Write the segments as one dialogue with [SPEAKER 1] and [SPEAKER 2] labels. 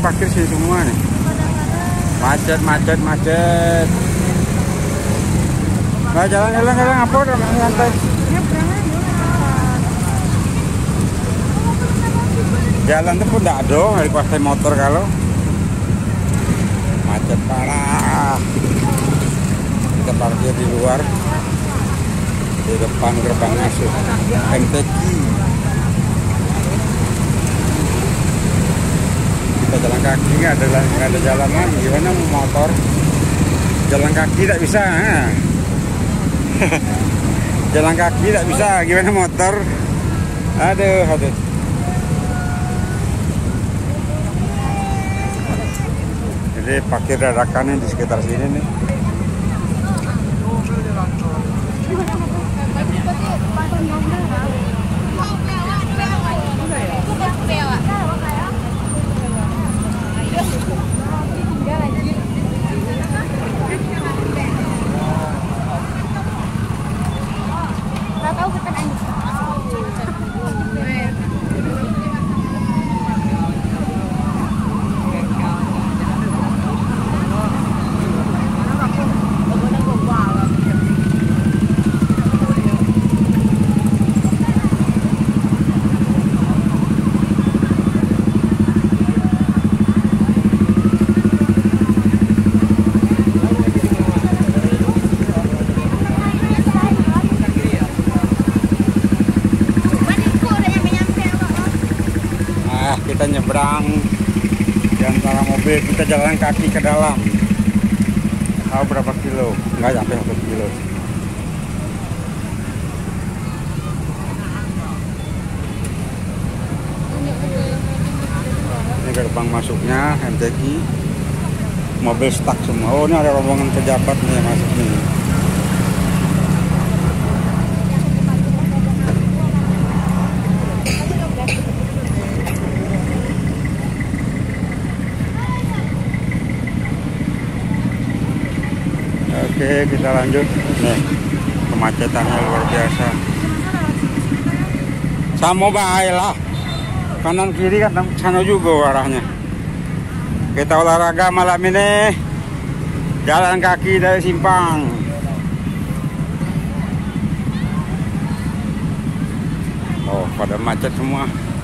[SPEAKER 1] parkir sini semua nih. Macet. Nah, jalan apa udah santai. Jalan tuh pun tidak ada dari partai motor kalau macet parah. Kita parkir di luar, di depan gerbang masuk MTQ. Kita jalan kaki, nggak ada jalan lagi. Gimana mau motor? Jalan kaki tidak bisa. Jalan kaki tidak bisa. Gimana motor? Aduh. Jadi parkir dadakan di sekitar sini nih. Kita nyebrang di antara mobil, kita jalan kaki ke dalam. Tahu berapa kilo? Nggak sampai 1 kilo. Ini gerbang masuknya MTQ. Mobil stuck semua. Oh, ini ada rombongan pejabat nih yang masuk nih. Oke, kita lanjut. Nih, kemacetannya luar biasa. Sama baiklah. Kanan kiri kan sana juga arahnya. Kita olahraga malam ini. Jalan kaki dari simpang. Oh, pada macet semua.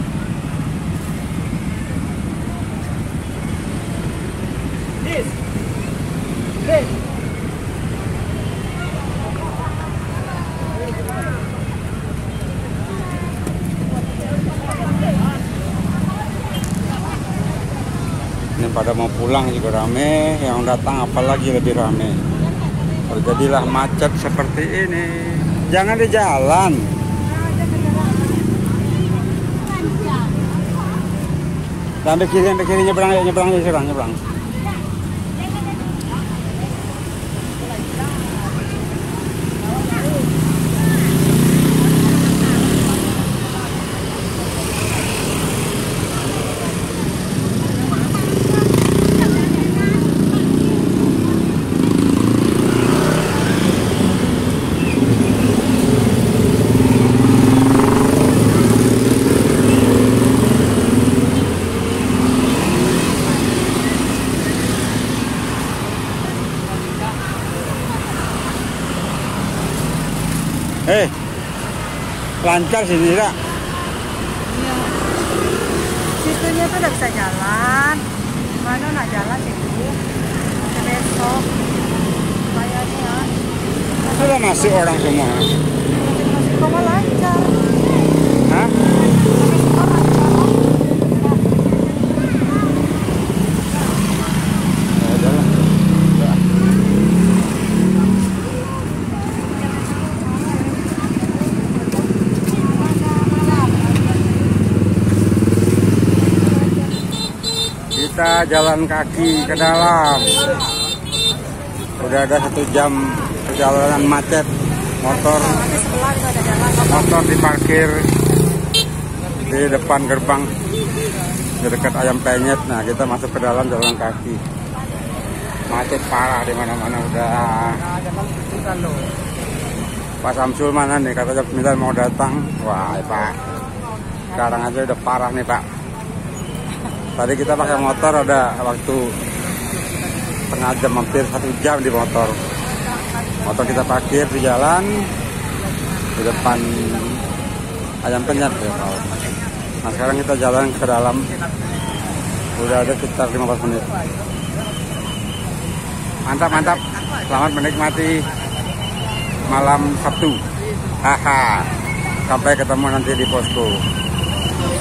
[SPEAKER 1] Ini pada mau pulang juga rame, yang datang apalagi lebih rame. Terjadilah macet seperti ini. Jangan di jalan. Sampai kiri nyebrang. Lancar sini tidak?
[SPEAKER 2] Iya. Situnya tuh udah bisa jalan. Mana nak jalan situ? Besok. Kayaknya.
[SPEAKER 1] Sudah masuk orang semua.
[SPEAKER 2] Masih koma lancar.
[SPEAKER 1] Hah? Kita jalan kaki ke dalam. Udah ada 1 jam perjalanan macet. Motor diparkir di depan gerbang di dekat Ayam Penyet. Nah, kita masuk ke dalam jalan kaki. Macet parah di mana-mana udah. Pak Samsul mana nih? Katanya minta mau datang. Wah, Pak. Sekarang aja udah parah nih, Pak. Tadi kita pakai motor ada waktu setengah jam, hampir 1 jam di motor. Motor kita parkir di jalan di depan Ayam Penyet ya. Nah sekarang kita jalan ke dalam, udah ada sekitar 15 menit. Mantap mantap, selamat menikmati malam Sabtu. Haha, sampai ketemu nanti di posko.